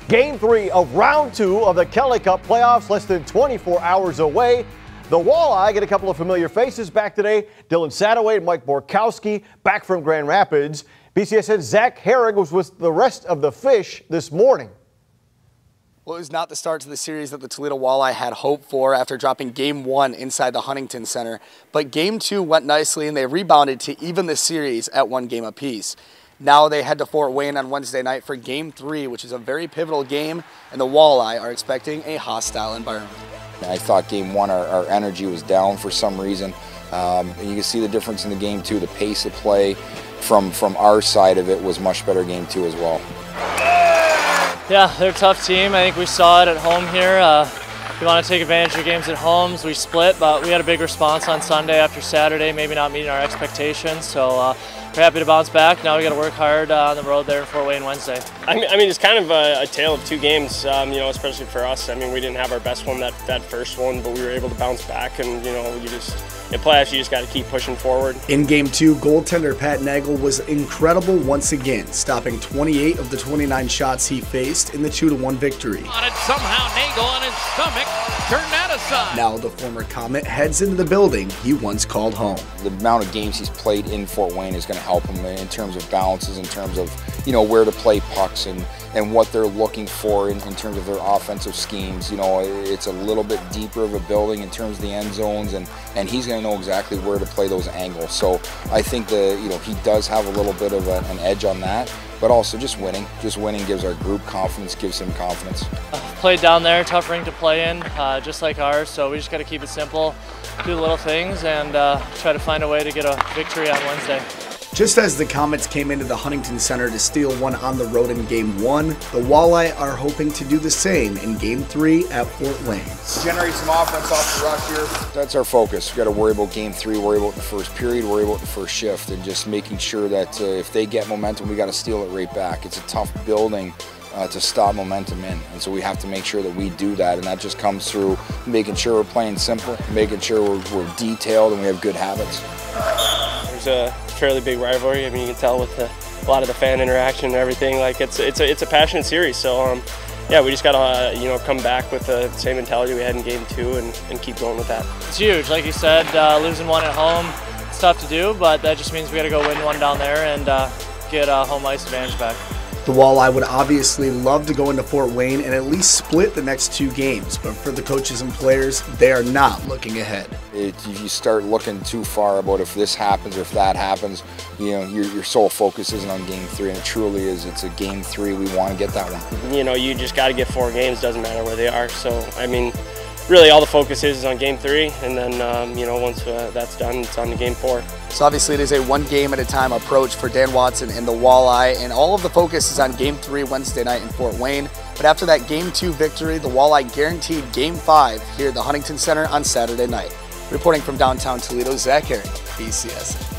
Game 3 of round 2 of the Kelly Cup playoffs less than 24 hours away. The Walleye get a couple of familiar faces back today. Dylan Sadoway and Mike Borkowski back from Grand Rapids. BCSN's Zach Herrig was with the rest of the Fish this morning. Well, it was not the start to the series that the Toledo Walleye had hoped for after dropping Game 1 inside the Huntington Center. But Game 2 went nicely and they rebounded to even the series at 1 game apiece. Now they head to Fort Wayne on Wednesday night for Game 3, which is a very pivotal game, and the Walleye are expecting a hostile environment. I thought Game 1 our energy was down for some reason. And you can see the difference in the Game 2. The pace of play from our side of it was much better Game 2 as well. Yeah, they're a tough team. I think we saw it at home here. We want to take advantage of games at home. We split, but we had a big response on Sunday after Saturday, maybe not meeting our expectations. So we're happy to bounce back. Now we got to work hard on the road there in Fort Wayne Wednesday. I mean, it's kind of a tale of 2 games, you know, especially for us. I mean, we didn't have our best one that first one, but we were able to bounce back, and you know, in playoffs you just got to keep pushing forward. In Game 2, goaltender Pat Nagel was incredible once again, stopping 28 of the 29 shots he faced in the 2-1 victory. On it somehow, Nagel on his stomach turned that aside. Now the former Comet heads into the building he once called home. The amount of games he's played in Fort Wayne is going to help him in terms of balances, in terms of, you know, where to play pucks and what they're looking for in terms of their offensive schemes. You know, it's a little bit deeper of a building in terms of the end zones, and he's going to know exactly where to play those angles. So I think he does have a little bit of an edge on that, but also just winning gives our group confidence, gives him confidence. Played down there, tough ring to play in, just like ours, so we just got to keep it simple, do the little things, and try to find a way to get a victory on Wednesday. Just as the Comets came into the Huntington Center to steal one on the road in Game 1, the Walleye are hoping to do the same in Game 3 at Fort Wayne. Generate some offense off the rush here. That's our focus. We've got to worry about Game 3, worry about the first period, worry about the first shift, and just making sure that if they get momentum, we got to steal it right back. It's a tough building to stop momentum in, and so we have to make sure that we do that, and that just comes through making sure we're playing simple, making sure we're detailed and we have good habits. There's a fairly big rivalry. I mean, you can tell with a lot of the fan interaction and everything. Like it's a passionate series. So yeah, we just gotta come back with the same mentality we had in Game 2 and keep going with that. It's huge, like you said. Losing one at home, it's tough to do, but that just means we got to go win one down there and get home ice advantage back. The Walleye would obviously love to go into Fort Wayne and at least split the next 2 games, but for the coaches and players, they are not looking ahead. If you start looking too far about if this happens or if that happens, you know, your sole focus isn't on Game 3, and it truly is. It's a Game 3. We want to get that one. You know, you just got to get 4 games. Doesn't matter where they are. So I mean, really all the focus is on Game 3, and then you know, once that's done, it's on to Game 4. So obviously it is a 1 game at a time approach for Dan Watson and the Walleye, and all of the focus is on Game 3 Wednesday night in Fort Wayne. But after that Game 2 victory, the Walleye guaranteed Game 5 here at the Huntington Center on Saturday night. Reporting from downtown Toledo, Zach Herring, BCSN.